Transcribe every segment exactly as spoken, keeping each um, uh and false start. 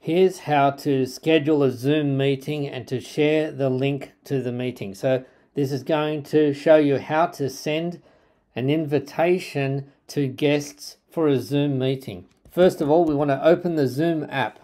Here's how to schedule a Zoom meeting and to share the link to the meeting. So this is going to show you how to send an invitation to guests for a Zoom meeting. First of all, we want to open the Zoom app.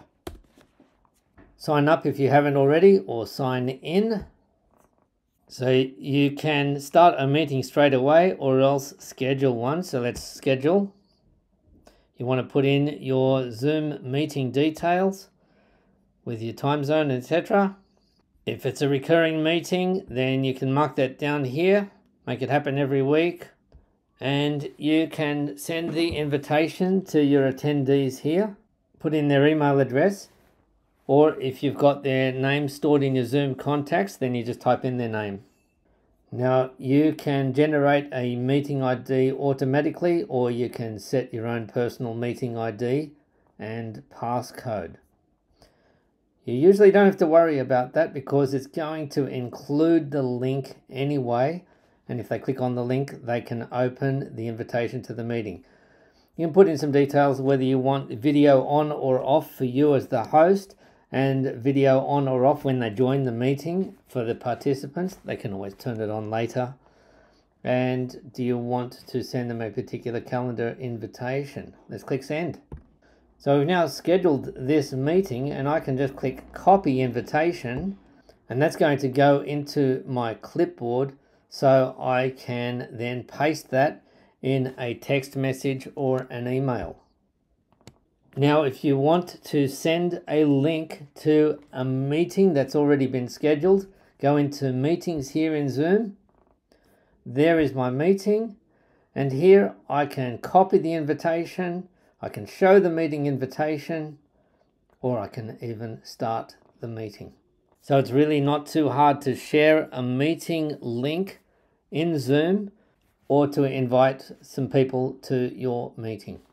Sign up if you haven't already, or sign in. So you can start a meeting straight away or else schedule one. So let's schedule. You want to put in your Zoom meeting details with your time zone, et cetera. If it's a recurring meeting, then you can mark that down here, make it happen every week, and you can send the invitation to your attendees here, put in their email address, or if you've got their name stored in your Zoom contacts, then you just type in their name. Now you can generate a meeting I D automatically, or you can set your own personal meeting I D and passcode. You usually don't have to worry about that because it's going to include the link anyway, and if they click on the link they can open the invitation to the meeting. You can put in some details whether you want video on or off for you as the host, and video on or off when they join the meeting for the participants. They can always turn it on later. And do you want to send them a particular calendar invitation? Let's click send. So we've now scheduled this meeting, and I can just click copy invitation, and that's going to go into my clipboard so I can then paste that in a text message or an email. Now, if you want to send a link to a meeting that's already been scheduled, go into meetings here in Zoom. There is my meeting, and here I can copy the invitation, I can show the meeting invitation, or I can even start the meeting. So it's really not too hard to share a meeting link in Zoom or to invite some people to your meeting.